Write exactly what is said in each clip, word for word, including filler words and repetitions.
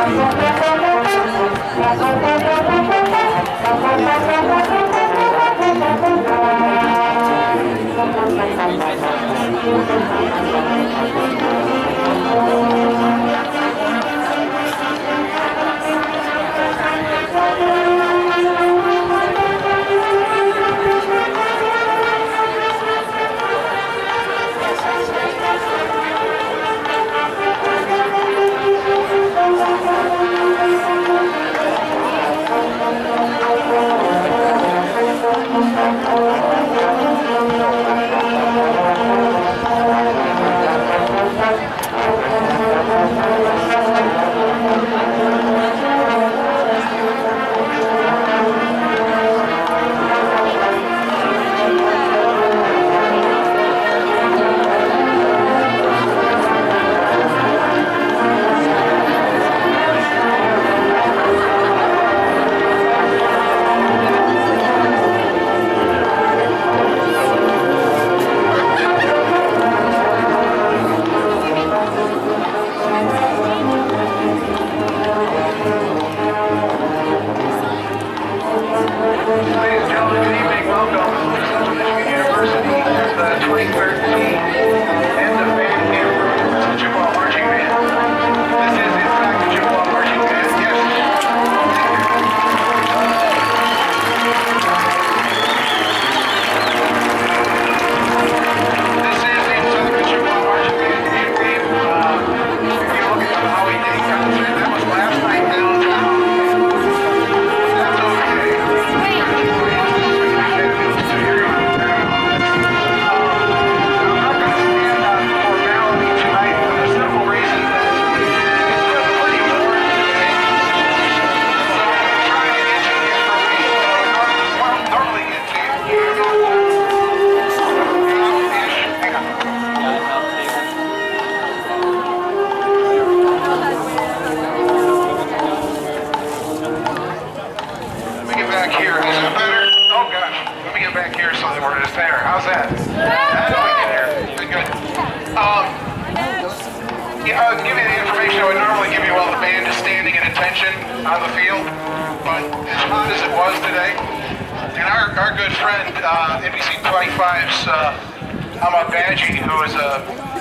Alma who is a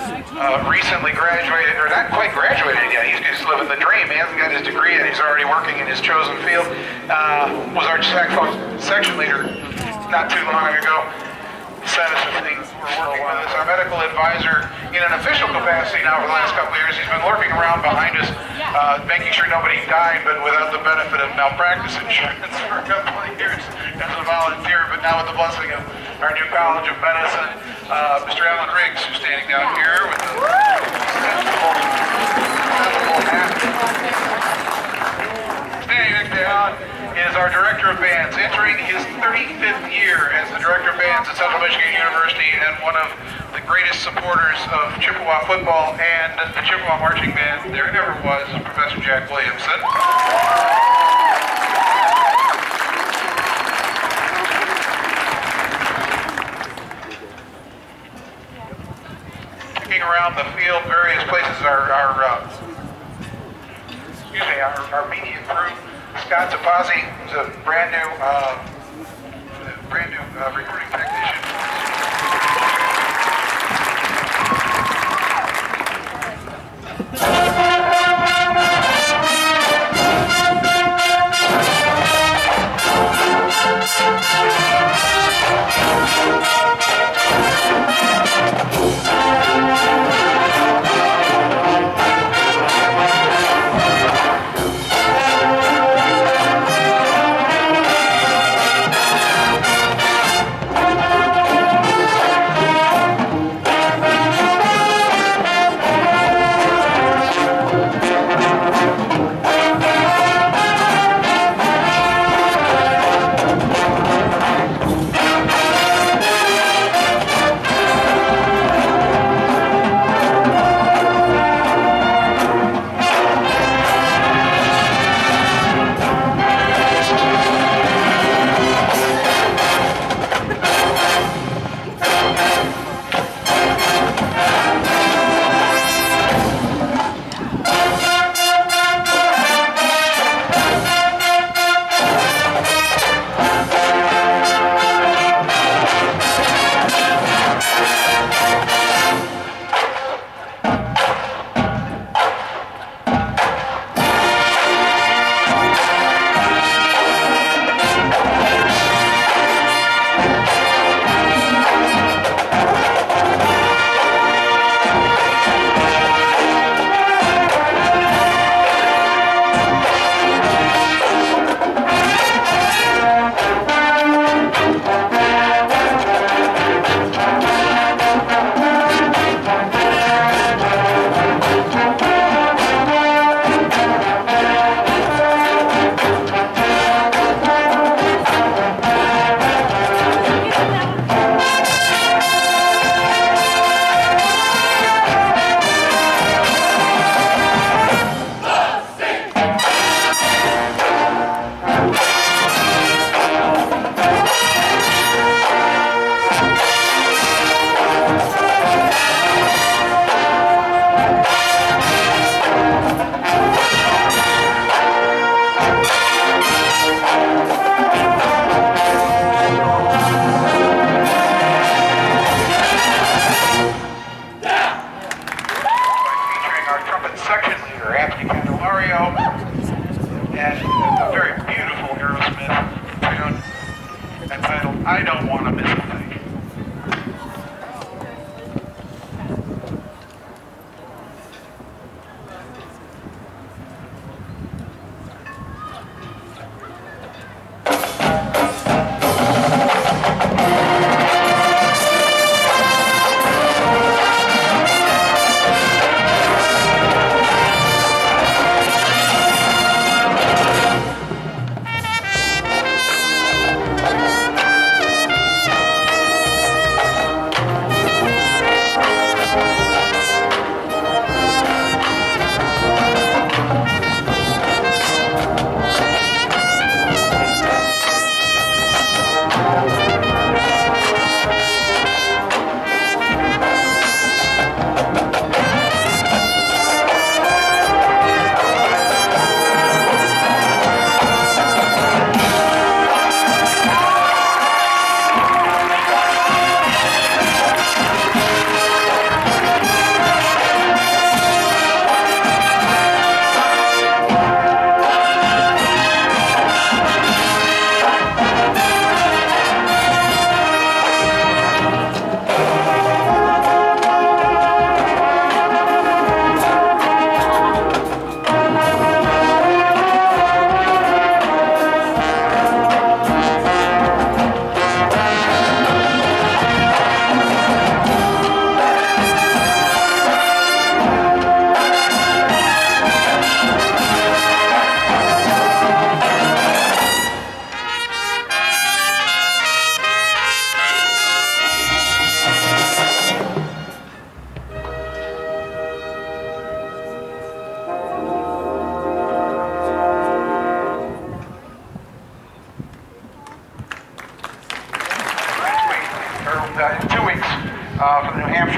uh, recently graduated, or not quite graduated yet. He's just living the dream. He hasn't got his degree yet. He's already working in his chosen field. Uh, was our saxophone section leader not too long ago. Sent us a thing. We're working with us. Our medical advisor in an official capacity now for the last couple of years. He's been lurking around behind us, uh, making sure nobody died, but without the benefit of malpractice insurance for a couple of years as a volunteer. But now with the blessing of our new College of Medicine, uh, Mister Alan Riggs, who's standing down here with the hat. Standing next to Alan is our Director of Bands, entering his thirty-fifth year as the Director of Bands at Central Michigan University and one of the greatest supporters of Chippewa football and the Chippewa Marching Band there ever was, Professor Jack Williamson. Looking around the field, various places, our, our uh, excuse me, our, our media crew. Scott Topazzi is a brand new, uh, brand new uh, recruiting technician.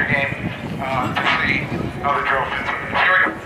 your game uh, to see how the drill fits with it. Here we go.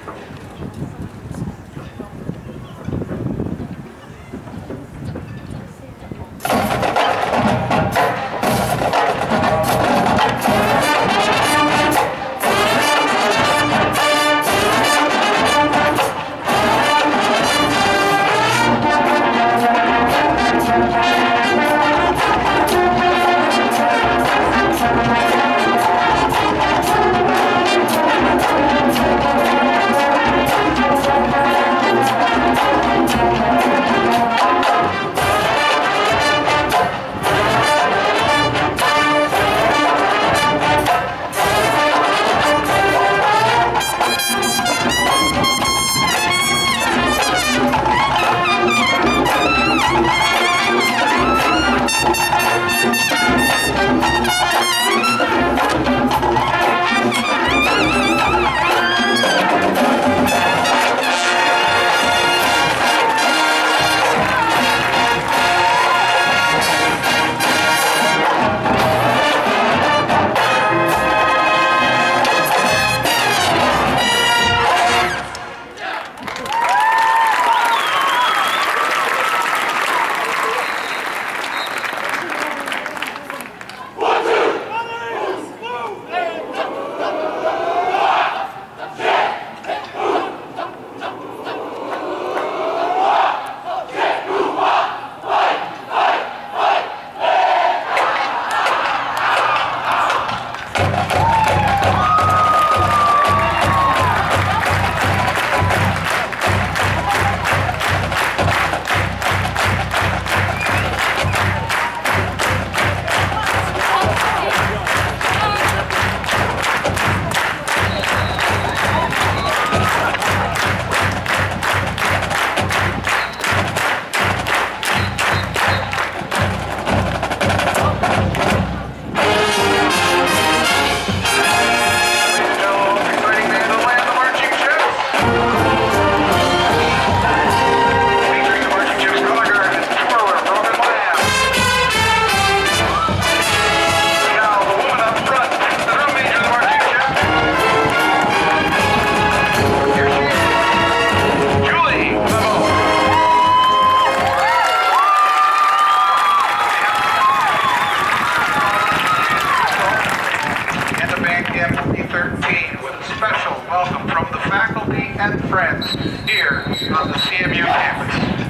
And friends here on the C M U campus.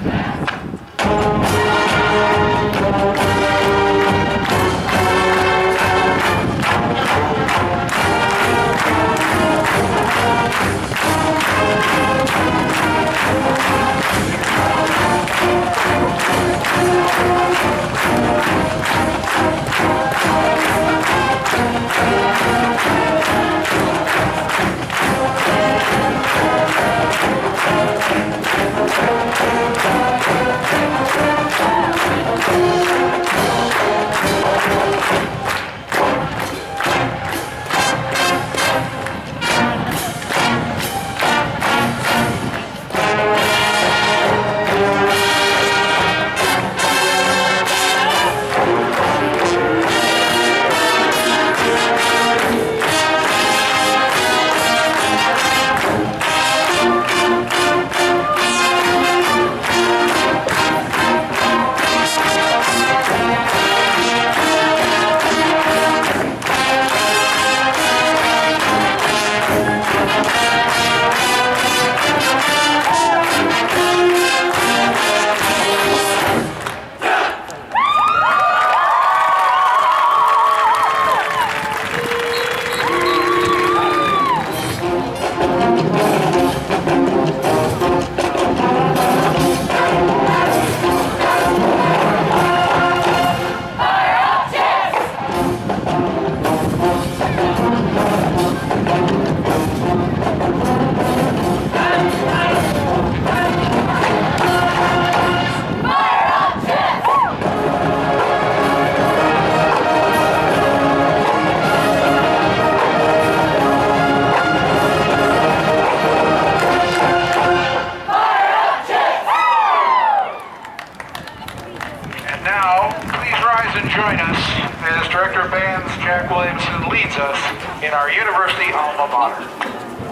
in our university alma mater.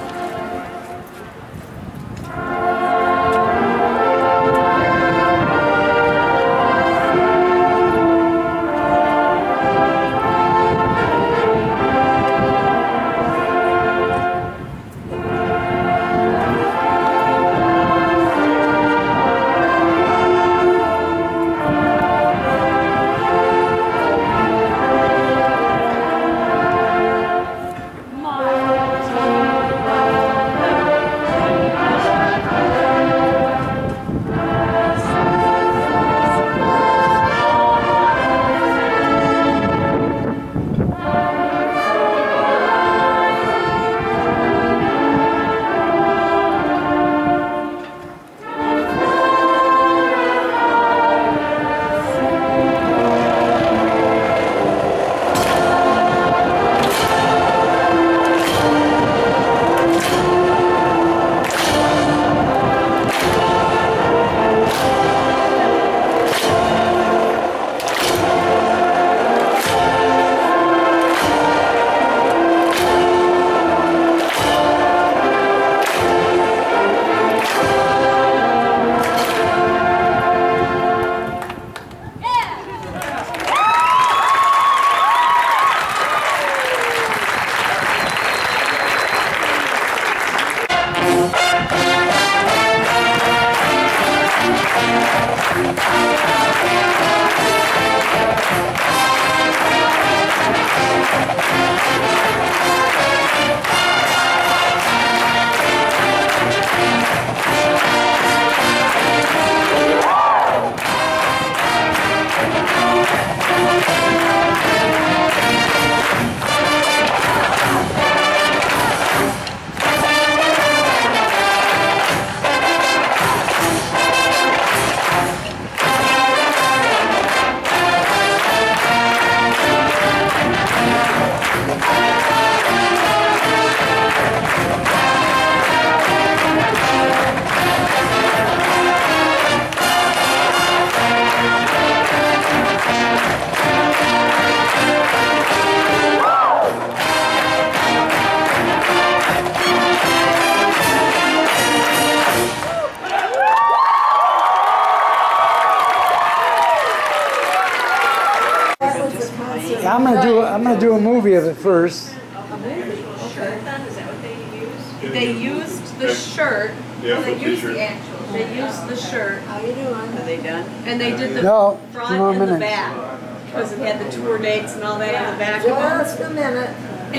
I'm gonna do I'm gonna do a movie of it first. A movie? Shirt then? Is that what they used? They used the shirt. Yeah, They the used t-shirt. the actual. They used the shirt. How you doing? Are they done? And they did the No, front two more and the minutes. back. Because it had the tour dates and all that on the back. Just a minute.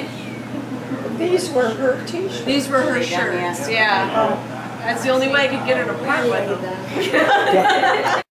These were her t-shirts. These were her shirts, yeah. That's the only way I could get her to part with them. Yeah.